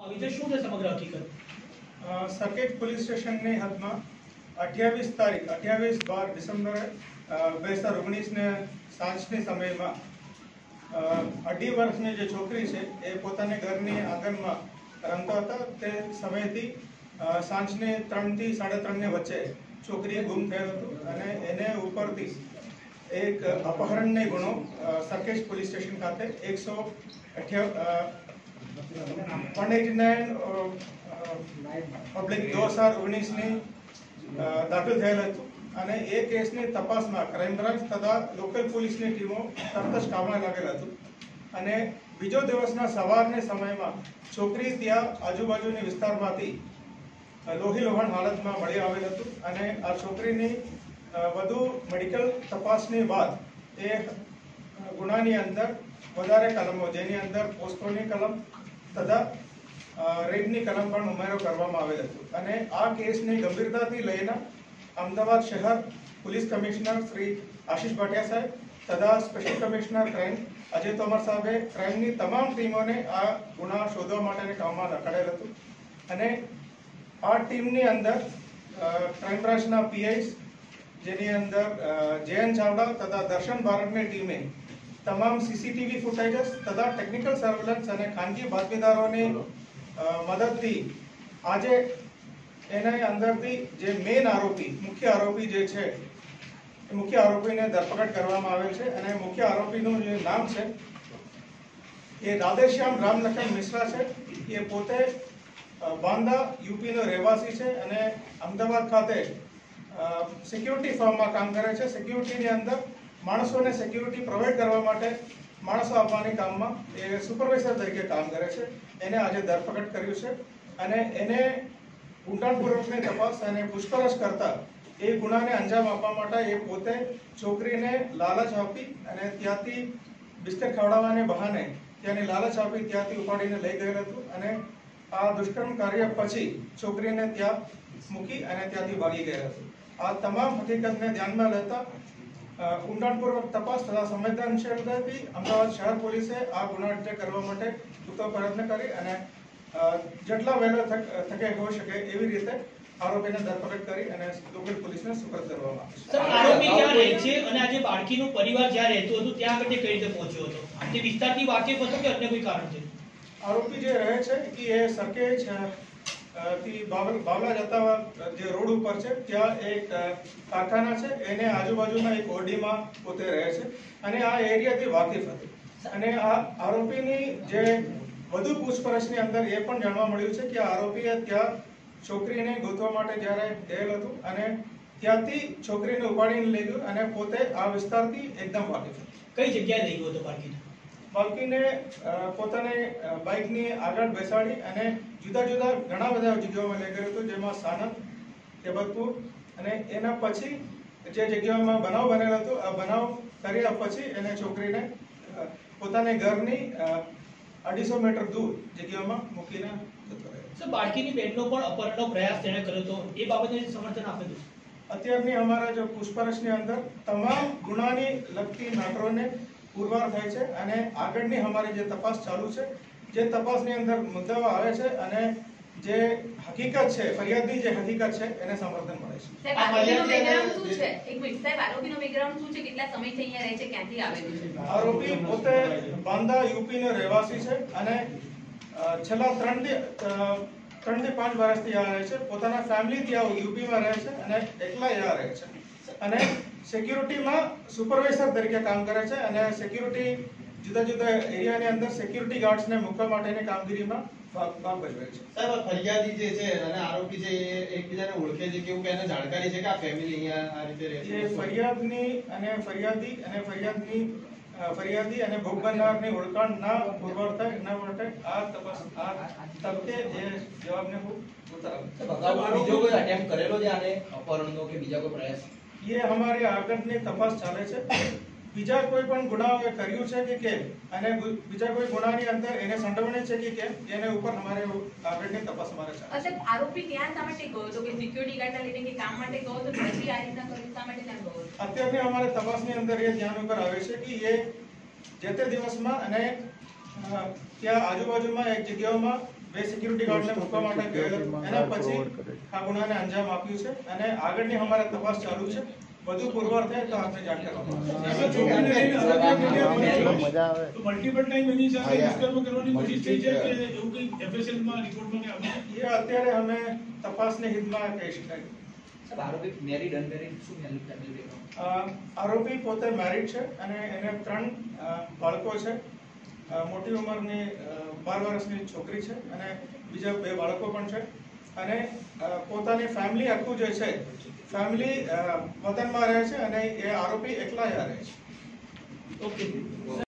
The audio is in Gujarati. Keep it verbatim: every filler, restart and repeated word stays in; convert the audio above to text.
વિજય શું છે સમગ્ર હકીકત? સર્કિટ પોલીસ સ્ટેશનની હદમાં અઠ્યાવીસ તારીખ અઠ્યાવીસ બાર ડિસેમ્બરે બે હજાર ઓગણીસને સાંજની સમયમાં અઢી વર્ષની જે છોકરી છે એ પોતાની ઘરની આંગણમાં રમતા હતા. તે સમયથી સાંજને ત્રણથી સાડા ત્રણની વચ્ચે છોકરી ગુમ થયેલ હતું અને એને ઉપરથી એક અપહરણનો ગુનો સર્કિટ પોલીસ સ્ટેશન ખાતે એકસો વન એટી નાઇન પબ્લિક દો હજાર ઓગણીસની દાખલ થયેલ હતું અને એ કેસની તપાસમાં ક્રાઇમ બ્રાન્ચ તથા લોકલ પોલીસની ટીમો તરત જ કામમાં લાગેલ હતું અને બીજો દિવસના સવારના સમયમાં છોકરી ત્યાં આજુબાજુની વિસ્તારમાંથી લોહી લોહણ હાલતમાં મળી આવેલ હતું અને આ છોકરીની વધુ મેડિકલ તપાસની બાદ એ ગુનાની અંદર વધારે કલમો જેની અંદર પોસ્કોની કલમ તથા રેપની કલમ પણ ઉમેરો કરવામાં આવેલ હતું અને આ કેસની ગંભીરતાથી લઈને અમદાવાદ શહેર પોલીસ કમિશનર શ્રી આશિષ ભાટિયા સાહેબ તથા special commissioner crime Ajay Tomar સાહેબે ક્રાઇમની તમામ ટીમોને આ ગુના શોધવા માટેના કામમાં રખાડેલ હતું અને આ ટીમની અંદર ક્રાઇમ બ્રાન્ચના પીઆઈસ જેની અંદર જયંત ચાવડા તથા દર્શન ભારતની ટીમે તમામ સીસીટીવી ફૂટેજીસ તથા ટેકનિકલ સર્વેલન્સ અને ખાનગી બાતમીદારોની મદદથી આજે એના અંદરથી જે મેઇન આરોપી મુખ્ય આરોપી જે છે એ મુખ્ય આરોપીને ધરપકડ કરવામાં આવેલ છે અને મુખ્ય આરોપીનું જે નામ છે એ રાધેશ્યામ રામલખન મિશ્રા છે. એ પોતે બાંદા યુપીનો રહેવાસી છે અને અમદાવાદ ખાતે સિક્યુરિટી ફર્મમાં કામ કરે છે. સિક્યુરિટીની અંદર માણસોને સિક્યુરિટી પ્રોવાઈડ કરવા માટે માણસો આપવાની કામમાં એ સુપરવાઇઝર તરીકે કામ કરે છે. એને આજે ધરપકડ કર્યું છે અને એને ઊંડાણપૂર્વકની તપાસ અને પૂછપરછ કરતા એ ગુનાને અંજામ આપવા માટે એ પોતે છોકરીને લાલચ આપી અને ત્યાંથી બિસ્કટ ખવડાવવાને બહાને ત્યાંની લાલચ આપી ત્યાંથી ઉપાડીને લઈ ગયેલ હતું અને આ દુષ્કર્મ કાર્ય પછી છોકરીને ત્યાં મૂકી અને ત્યાંથી ભાગી ગયા હતું. આ તમામ હકીકતને ધ્યાનમાં લેતા ઊંડાણપૂર્વક તપાસ તથા સંવેદનશીલતાથી અમદાવાદ શહેર પોલીસે આ ગુના અટક કરવા માટે પૂરતો પ્રયત્ન કરી અને જેટલા વહેલો થકે હોઈ શકે એવી રીતે આરોપીને ધરપકડ કરી અને લોકલ પોલીસને સુપરત કરવામાં આવશે. સર, આરોપી ક્યાં રહે છે અને આજે બાળકીનું પરિવાર જ્યાં રહેતું હતું ત્યાં આગળ કઈ રીતે પહોંચ્યો હતો? તે વિસ્તારથી વાકેફ હતો કે અન્ય કોઈ કારણ છે? આરોપી જે રહે છે કે એ સરખેજ થી બાવલા જતા જે રોડ ઉપર છે ત્યાં એક કારખાના છે એને આજુબાજુના એક ઓરડીમાં પોતે રહે છે અને આ એરિયાથી વાકેફ હતી અને આ આરોપીની જે વધુ પૂછપરછની અંદર એ પણ જાણવા મળ્યું છે કે આરોપીએ ત્યાં છોકરીને ગોતવા માટે જ્યારે ગયેલ હતું અને ત્યાંથી છોકરીને ઉપાડીને લઈ ગયું અને પોતે આ વિસ્તારથી એકદમ વાકેફ હતું. કઈ જગ્યાએ લઈ ગયો હતો બાળકીને? બાળકીને પોતાને બાઇકની આગળ બેસાડી અને જુદા જુદા ઘણા બધા જગ્યાઓમાં લઈ ગયો હતો જેમાં સાનંદ, કેબતપુર અને એના પછી જે જગ્યાઓમાં બનાવ બનેલો હતો આ બનાવ કર્યા પછી એને છોકરીને પોતાને ઘરની અઢીસો મીટર દૂર જગ્યામાં મૂકીને જતો રહ્યો. સર, બાળકીની બહેનનો પણ અપહરણનો પ્રયાસ તેણે કર્યો હતો, એ બાબતે સમર્થન આપેલું? અત્યારની અમારા જો પૂછપરછની અંદર તમામ ગુનાની લગતી મેટરોને પુરવાર થાય છે અને આગળની અમારી જે તપાસ ચાલુ છે જે તપાસની અંદર મુદ્દાઓ આવે છે અને જે હકીકત છે ફરિયાદની જે હકીકત છે એને સમર્થન મળે છે. આરોપી પોતે બાંદા યુપીનો રહેવાસી છે અને છેલ્લા ત્રણ થી ત્રણ થી પાંચ વર્ષથી આ રહે છે. પોતાના ફેમિલી ત્યાં યુપીમાં રહે છે અને એકલા અહીંયા રહે છે અને સિક્યુરિટીમાં સુપરવાઇઝર તરીકે કામ કરે છે અને સિક્યુરિટી જુદા જુદા એરિયાની અંદર સિક્યુરિટી ગાર્ડ્સને મૂકવા માટેની કામગીરીમાં ભાગ ભજવે છે. સાહેબ, ફરિયાદી જે છે અને આરોપી છે એ એકબીજાને ઓળખે છે કે એવું કે એને જાણકારી છે કે આ ફેમિલી અહીંયા આ રીતે રહે છે? એ ફરિયાદની અને ફરિયાદી અને ફરિયાદની ફરિયાદી અને ભોગ બનનારની ઓળખાણ ના પુરવાર થાય એના માટે આ તપાસ આ તબકે એ જવાબને હું ઉતારું. બીજો કોઈ અટેમ્પ્ટ કરેલો છે આને અપહરણનો કે બીજા કોઈ પ્રયાસ? ये हमारी આગળની તપાસ ચાલે છે. બીજા કોઈ પણ ગુનાઓ કર્યું છે કે કેમ અને બીજા કોઈ ગુનાની અંદર એને સંડોવણી છે કે કેમ એને ઉપર અમારે આગળની તપાસ અમારે ચાલે છે. અચ્છા, આરોપી ત્યાં શા માટે ગયો તો? કે સિક્યુરિટી ગાર્ડના લીધે કે કામ માટે ગયો તો પછી આ રીતના કર્યું શા માટે ત્યાં ગયો? અત્યારની અમારે તપાસની અંદર એ ધ્યાન ઉપર આવે છે કે એ જે તે દિવસમાં અને ત્યાં આજુબાજુમાં એક જગ્યાઓમાં બે સિક્યુરિટી ગાર્ડને મૂકવા માટે ગયેલો. એના પછી આ ગુનાને અંજામ આપ્યું છે અને આગળની અમારે તપાસ ચાલુ છે. વધુ પુરવાર થાય તો આપને જાણ કરવામાં આવશે. મલ્ટિપલ ટાઈમ એની સાથે દુષ્કર્મ કરવાની કોશિશ થઈ છે કે એવું કંઈ એફએસએલ માં રિપોર્ટમાં કે આવ્યું છે? એ અત્યારે અમે તપાસની હિતમાં કહી શકાય. સાહેબ આરોપી મેરીડ અનમેરીડ શું ફેમિલી બેકગ્રાઉન્ડ? અ, આરોપી પોતે મેરિડ છે અને એને ત્રણ અ, બાળકો છે. અ, મોટી ઉંમરની અ, બાર વર્ષની છોકરી છે અને બીજા બે બાળકો પણ છે અને અ, પોતાની ફેમિલી આખું જે છે ફેમિલી વતનમાં રહે છે અને એ આરોપી એકલા જ રહે છે. ઓકે